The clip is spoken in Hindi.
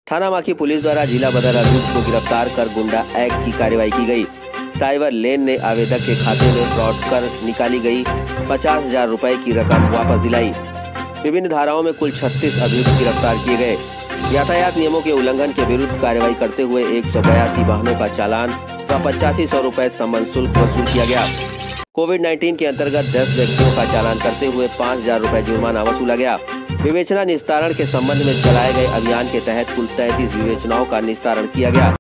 थाना माखी पुलिस द्वारा जिला बदर अभियुक्त को गिरफ्तार कर गुंडा एक्ट की कार्रवाई की गई। साइबर लेन ने आवेदक के खाते में फ्रॉड कर निकाली गई 50,000 रुपए की रकम वापस दिलाई। विभिन्न धाराओं में कुल 36 अभियुक्त गिरफ्तार किए गए। यातायात नियमों के उल्लंघन के विरुद्ध कार्रवाई करते हुए 182 वाहनों का चालान व 8500 रुपए सम्मन शुल्क वसूल किया गया। कोविड-19 के अंतर्गत 10 व्यक्तियों का चालान करते हुए 5,000 रुपए जुर्माना वसूला गया। विवेचना निस्तारण के संबंध में चलाए गए अभियान के तहत कुल 33 विवेचनाओं का निस्तारण किया गया।